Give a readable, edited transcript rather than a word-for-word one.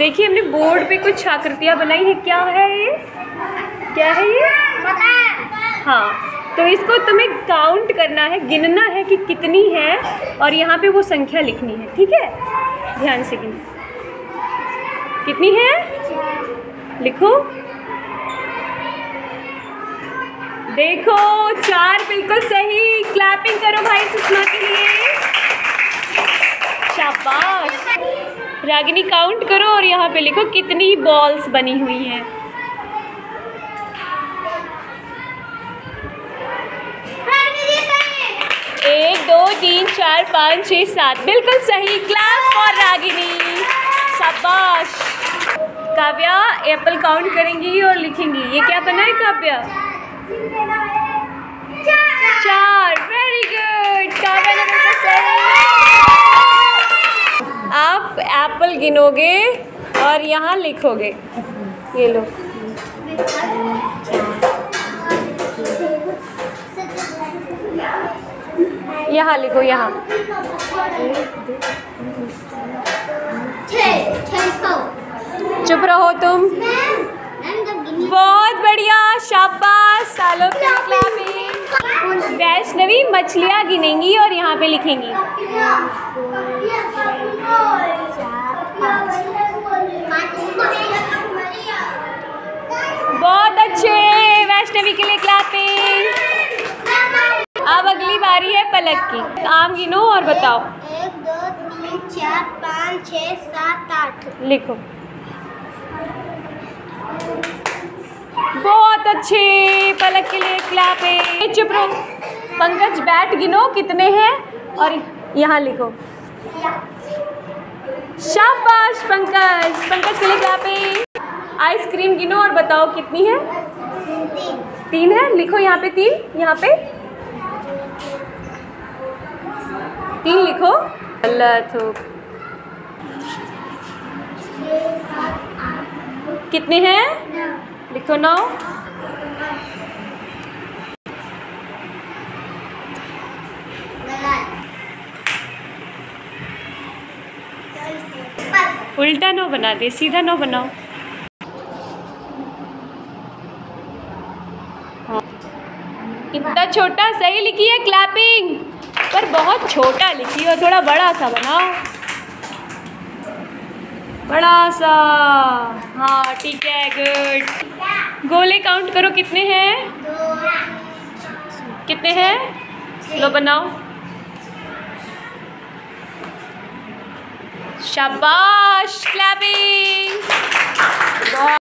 देखिए हमने बोर्ड पे कुछ आकृतियाँ बनाई है। क्या है ये? क्या है ये? हाँ, तो इसको तुम्हें काउंट करना है, गिनना है कि कितनी है, और यहाँ पे वो संख्या लिखनी है। ठीक है, ध्यान से गिनो। कितनी है लिखो। देखो 4, बिल्कुल सही। क्लैपिंग करो भाई सुषमा के लिए। शाबाश। रागिनी काउंट करो और यहाँ पे लिखो कितनी बॉल्स बनी हुई हैं। 1 2 3 4 5 6 7, बिल्कुल सही। Class for Ragini. शाबाश। काव्या एप्पल काउंट करेंगी और लिखेंगी। ये क्या बना है काव्या? 4। वेरी गुड काव्या ने बिल्कुल सही। आप एप्पल गिनोगे और यहाँ लिखोगे। ये लो। यहाँ लिखो, यहाँ। चुप रहो तुम। बहुत बढ़िया, शाबाश। सालों की क्लैपिंग। वैष्णवी मछलियाँ गिनेंगी और यहाँ पे लिखेंगी। बहुत अच्छे, वैष्णवी के लिए क्लैपिंग। अब अगली बारी है पलक की। आम गिनो और बताओ। 1 2 3 4 5 6 7 8 लिखो। बहुत अच्छे, पलक के लिए क्लैपिंग। चुप रहो। पंकज बैट गिनो कितने हैं और यहाँ लिखो। शाबाश पंकज। पंकज के लिए क्लैपिंग। आइसक्रीम गिनो और बताओ कितनी है? 3 है। लिखो यहाँ पे 3, यहाँ पे 3 लिखो। गलत हो। कितने हैं? लिखो 9। उल्टा 9 बना दे, सीधा 9 बनाओ। इतना छोटा सही लिखी है क्लैपिंग, पर बहुत छोटा लिखी और थोड़ा बड़ा सा बनाओ। बड़ा सा। हाँ ठीक है, गुड। गोले काउंट करो कितने हैं? 2। कितने हैं? लो बनाओ। शाबाश, क्लैपिंग।